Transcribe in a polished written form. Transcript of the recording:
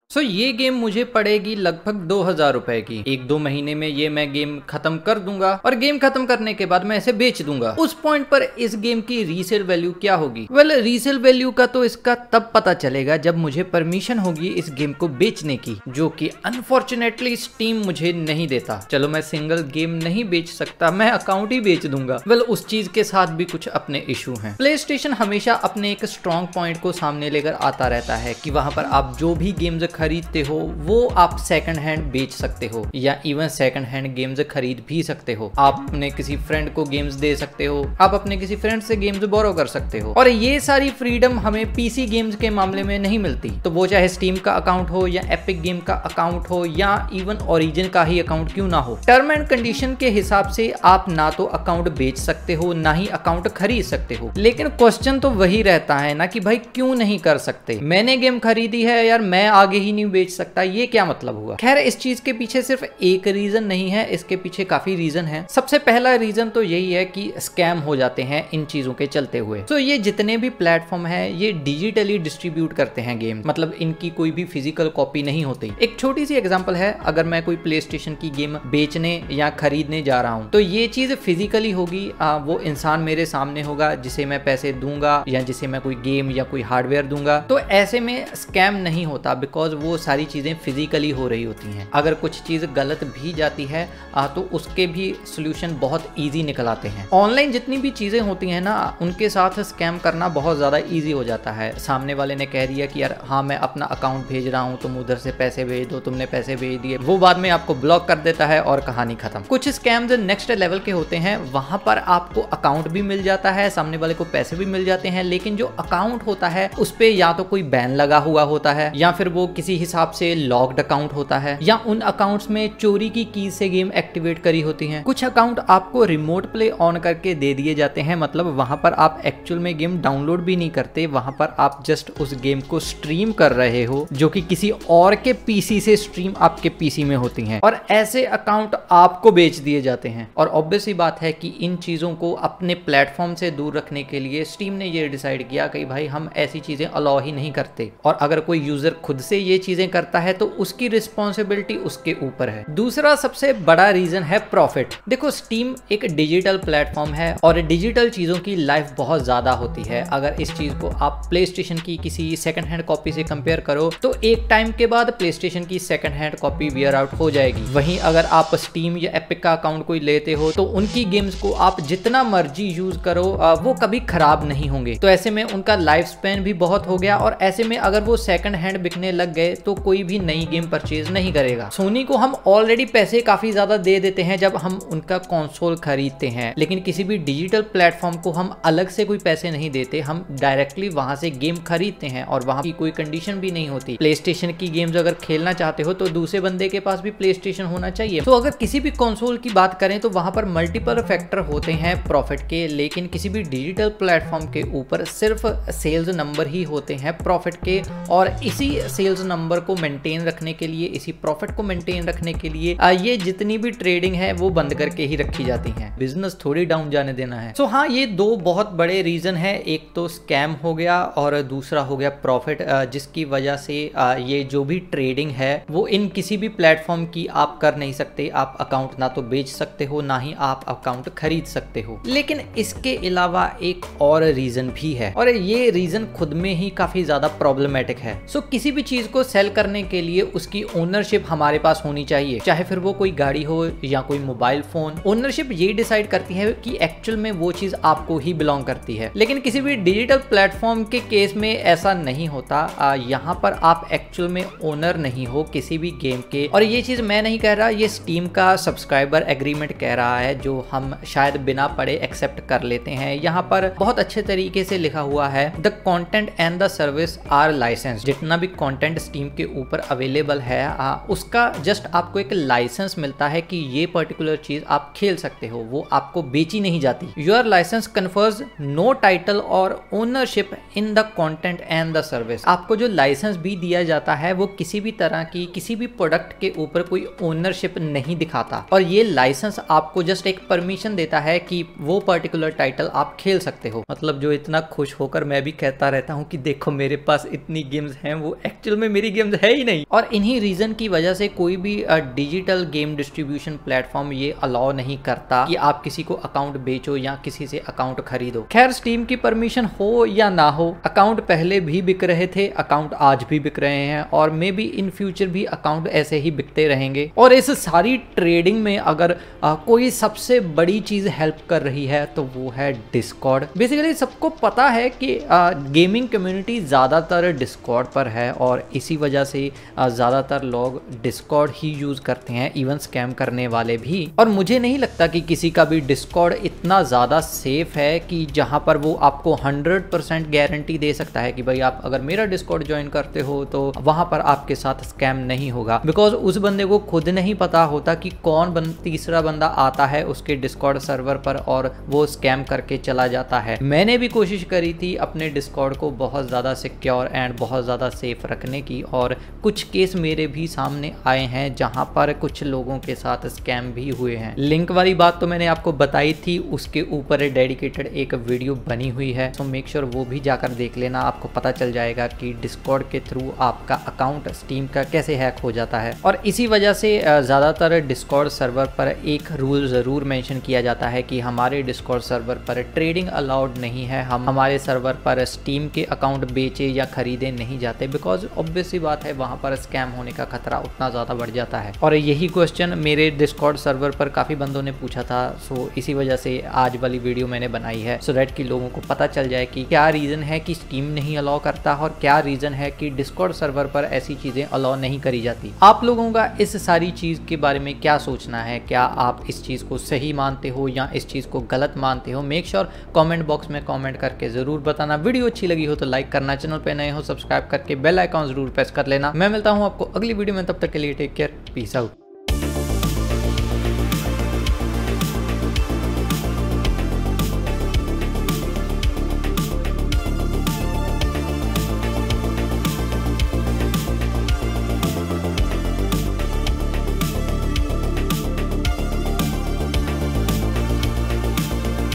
सो ये गेम मुझे पड़ेगी लगभग 2000 रुपए की। 1-2 महीने में ये मैं गेम खत्म कर दूंगा और गेम खत्म करने के बाद मैं इसे बेच दूंगा। उस पॉइंट पर इस गेम की रीसेल वैल्यू क्या होगी? वेल, रीसेल वैल्यू का तो इसका तब पता चलेगा जब मुझे परमिशन होगी इस गेम को बेचने की, जो कि अनफॉर्चुनेटली स्टीम मुझे नहीं देता। चलो, मैं सिंगल गेम नहीं बेच सकता, मैं अकाउंट ही बेच दूंगा। वेल, उस चीज के साथ भी कुछ अपने इशू हैं। प्ले स्टेशन हमेशा अपने एक स्ट्रॉन्ग पॉइंट को सामने लेकर आता रहता है कि वहां पर आप जो भी गेम्स खरीदते हो वो आप सेकंड हैंड बेच सकते हो या इवन सेकंड हैंड गेम्स खरीद भी सकते हो। आप अपने किसी फ्रेंड को गेम्स दे सकते हो, आप अपने किसी फ्रेंड से गेम्स बोरो कर सकते हो। और ये सारी फ्रीडम हमें पीसी गेम्स के मामले में नहीं मिलती। तो वो चाहे स्टीम का अकाउंट हो या एपिक गेम का अकाउंट हो या इवन ओरिजिन का ही अकाउंट क्यों ना हो, टर्म एंड कंडीशन के हिसाब से आप ना तो अकाउंट बेच सकते हो ना ही अकाउंट खरीद सकते हो। लेकिन क्वेश्चन तो वही रहता है ना कि भाई क्यों नहीं कर सकते? मैंने गेम खरीदी है यार, मैं आगे ही नहीं बेच सकता, ये क्या मतलब हुआ? खैर, इस चीज के पीछे सिर्फ एक रीजन नहीं है, इसके पीछे काफी रीजन है। सबसे पहला रीजन तो यही है कि स्कैम हो जाते हैं इन चीजों के चलते हुए। तो ये जितने भी प्लेटफॉर्म है ये डिजिटली डिस्ट्रीब्यूट करते हैं गेम, मतलब इनकी कोई भी फिजिकल कॉपी नहीं होती। एक छोटी सी एग्जांपल है, अगर मैं कोई प्ले स्टेशन की गेम बेचने या खरीदने जा रहा हूं तो ये चीज फिजिकली होगी। वो इंसान मेरे सामने होगा जिसे मैं पैसे दूंगा या जिसे मैं कोई गेम या कोई हार्डवेयर दूंगा। तो ऐसे में स्कैम नहीं होता, बिकॉज वो सारी चीजें फिजिकली हो रही होती हैं। अगर कुछ चीज गलत भी जाती है तो उसके भी सॉल्यूशन बहुत इजी निकल आते हैं। ऑनलाइन जितनी भी चीजें होती हैं ना, उनके साथ स्कैम करना बहुत ज्यादा इजी हो जाता है। सामने वाले ने कह दिया कि यार हाँ, मैं अपना अकाउंट भेज रहा हूँ, तुम उधर से पैसे भेज दो, तुमने पैसे भेज दिए, वो बाद में आपको ब्लॉक कर देता है और कहानी खत्म। कुछ स्कैम्स नेक्स्ट लेवल के होते हैं, वहां पर आपको अकाउंट भी मिल जाता है, सामने वाले को पैसे भी मिल जाते हैं, लेकिन जो अकाउंट होता है उस पे या तो कोई बैन लगा हुआ होता है या फिर वो किसी हिसाब से लॉक्ड अकाउंट होता है या उन अकाउंट्स में चोरी की कीज से गेम एक्टिवेट करी होती हैं। कुछ अकाउंट आपको रिमोट प्ले ऑन करके दे दिए जाते हैं, मतलब वहां पर आप एक्चुअल में गेम डाउनलोड भी नहीं करते, वहां पर आप जस्ट उस गेम को स्ट्रीम कर रहे हो, जो कि किसी और के पीसी से स्ट्रीम आपके पीसी में होती हैं, और ऐसे अकाउंट आपको बेच दिए जाते हैं। और ऑब्वियस ही बात है कि इन चीजों को अपने प्लेटफॉर्म से दूर रखने के लिए स्टीम ने ये डिसाइड किया कि भाई हम ऐसी चीजें अलाउ ही नहीं करते, और अगर कोई यूजर खुद से ये चीजें करता है तो उसकी रिस्पॉन्सिबिलिटी उसके ऊपर है। दूसरा सबसे बड़ा रीजन है प्रॉफिट। देखो, स्टीम एक डिजिटल प्लेटफॉर्म है और डिजिटल चीजों की लाइफ बहुत ज्यादा होती है। अगर इस चीज को आप प्ले स्टेशन की किसी सेकंड हैंड कॉपी से कंपेयर करो तो एक टाइम के बाद प्ले स्टेशन की second hand copy wear out हो जाएगी। वहीं अगर आप स्टीम या एपिक का अकाउंट कोई लेते हो तो उनकी गेम्स को आप जितना मर्जी यूज करो वो कभी खराब नहीं होंगे। तो ऐसे में उनका लाइफ स्पैन भी बहुत हो गया, और ऐसे में अगर वो सेकंड हैंड बिकने लग गए तो कोई भी नई गेम परचेज नहीं करेगा। सोनी को हम ऑलरेडी पैसे काफी ज्यादा दे देते हैं जब हम उनका कंसोल खरीदते हैं, लेकिन किसी भी डिजिटल प्लेटफॉर्म को हम अलग से कोई पैसे नहीं देते, हम डायरेक्टली वहां से गेम खरीदते हैं और वहां की कोई कंडीशन भी नहीं होती। प्ले स्टेशन की गेम्स अगर खेलना चाहते हो तो दूसरे बंदे के पास भी प्ले स्टेशन होना चाहिए। तो अगर किसी भी कंसोल की बात करें तो वहां पर मल्टीपल फैक्टर होते हैं प्रॉफिट के, लेकिन किसी भी डिजिटल प्लेटफॉर्म के ऊपर सिर्फ सेल्स नंबर ही होते हैं प्रॉफिट के, और इसी सेल्स नंबर को मेंटेन रखने के लिए, इसी प्रॉफिट को मेंटेन रखने के लिए ये जितनी भी ट्रेडिंग है वो बंद करके ही रखी जाती है। बिजनेस थोड़ी डाउन जाने देना है। सो हाँ, ये दो बहुत बड़े रीजन है, एक तो स्कैम हो गया और दूसरा हो गया प्रॉफिट, जिसकी वजह से ये जो भी ट्रेडिंग है वो इन किसी भी प्लेटफॉर्म की आप कर नहीं सकते। आप अकाउंट ना तो बेच सकते हो ना ही आप अकाउंट खरीद सकते हो। लेकिन इसके अलावा एक और रीजन भी है, और ये रीजन खुद में ही काफी ज्यादा प्रॉब्लमेटिक है। सो किसी भी चीज को सेल करने के लिए उसकी ओनरशिप हमारे पास होनी चाहिए, चाहे फिर वो कोई गाड़ी हो या कोई मोबाइल फोन। ओनरशिप ये डिसाइड करती है कि एक्चुअल में वो चीज आपको ही बिलोंग करती है। लेकिन किसी भी डिजिटल प्लेटफॉर्म के केस में ऐसा नहीं होता। यहाँ पर आप एक्चुअल में ओनर नहीं हो किसी भी गेम के, और ये चीज मैं नहीं कह रहा, ये स्टीम का सब्सक्राइबर एग्रीमेंट कह रहा है, जो हम शायद बिना पढ़े एक्सेप्ट कर लेते हैं। यहाँ पर बहुत अच्छे तरीके से लिखा हुआ है, the content and the service are licence. जितना भी कंटेंट स्टीम के ऊपर अवेलेबल है उसका जस्ट आपको एक लाइसेंस मिलता है कि ये पर्टिकुलर चीज आप खेल सकते हो, वो आपको बेची नहीं जाती। Your licence confers no title और ownership in the content and the service. आपको जो लाइसेंस भी दिया जाता है वो किसी भी तरह की किसी भी प्रोडक्ट के ऊपर कोई ओनरशिप नहीं दिखाता, और ये लाइसेंस आपको जस्ट एक परमिशन देता है कि वो पर्टिकुलर टाइटल आप खेल सकते हो। मतलब जो इतना खुश होकर मैं भी कहता रहता हूँ कि देखो मेरे पास इतनी गेम्स हैं, वो एक्चुअल में मेरी गेम्स है ही नहीं। और इन्हीं रीजन की वजह से कोई भी डिजिटल गेम डिस्ट्रीब्यूशन प्लेटफॉर्म ये अलाउ नहीं करता कि आप किसी को अकाउंट बेचो या किसी से अकाउंट खरीदो। खैर स्टीम की परमिशन हो या ना हो, अकाउंट पहले भी बिक रहे थे, अकाउंट आज भी बिक रहे हैं और मे बी इन फ्यूचर भी अकाउंट ऐसे ही बिकते रहेंगे। और इस सारी ट्रेडिंग में अगर कोई सबसे बड़ी चीज हेल्प कर रही है तो वो है डिस्कॉर्ड। बेसिकली सबको पता है कि गेमिंग कम्युनिटी ज़्यादातर डिस्कॉर्ड पर है और इसी वजह से ज़्यादातर लोग डिस्कॉर्ड ही यूज़ करते हैं, इवन स्कैम करने वाले भी। और मुझे नहीं लगता कि किसी का भी डिस्कॉर्ड इतना ज़्यादा सेफ है कि जहाँ पर वो आपको 100% गारंटी दे सकता है कि भाई आप अगर मेरा डिस्कॉर्ड ज्वाइन करते हो तो वहाँ पर आपके साथ स्कैम नहीं होगा। बिकॉज उस बंदे को खुद नहीं पता होता कि कौन तीसरा बंदा आता है उसके डिस्कॉर्ड सर्वर पर और वो स्कैम करके चला जाता है। मैंने भी कोशिश करी थी अपने डिस्कॉर्ड को बहुत ज़्यादा सिक्योर एंड बहुत ज़्यादा सेफ रखने की और कुछ केस मेरे भी सामने आए हैं जहां पर कुछ लोगों के साथ स्कैम भी हुए हैं। लिंक वाली बात तो मैंने आपको बताई थी, उसके ऊपर डेडिकेटेड एक वीडियो बनी हुई है, तो मेक श्योर वो भी जाकर देख लेना, आपको पता चल जाएगा कि डिस्कॉर्ड के थ्रू आपका अकाउंट स्टीम का कैसे हैक हो जाता है। और इसी वजह से ज़्यादातर डिस्कॉर्ड सर्वर पर एक रूल ज़रूर मेंशन किया जाता है कि हमारे डिस्कॉर्ड सर्वर पर ट्रेडिंग अलाउड नहीं है, हमारे सर्वर पर स्टीम के अकाउंट बेचे या खरीदे नहीं जाते, बिकॉज ऑब्वियस सी बात है वहाँ पर स्कैम होने का खतरा उतना ज़्यादा बढ़ जाता है। और यही क्वेश्चन मेरे डिस्कॉर्ड सर्वर पर काफ़ी बंदों ने पूछा था, सो इसी वजह से आज वाली वीडियो मैंने बनाई है, सो दैट कि लोगों को पता चल जाए कि क्या रीज़न है कि स्टीम नहीं अलाउ करता और क्या रीज़न है कि डिस्कॉर्ड सर्वर पर ऐसी चीज़ें अलाउ नहीं करी जाती। आप लोगों का इस सारी चीज़ के बारे में क्या सोचना है? क्या आप इस चीज़ को सही मानते हो या इस चीज़ को गलत मानते हो? मेक श्योर कमेंट बॉक्स में कमेंट करके ज़रूर बताना। वीडियो अच्छी लगी हो तो लाइक करना, चैनल पे नए हो सब्सक्राइब करके बेल आइकॉन ज़रूर प्रेस कर लेना। मैं मिलता हूँ आपको अगली वीडियो में, तब तक के लिए टेक केयर, पीस आउट।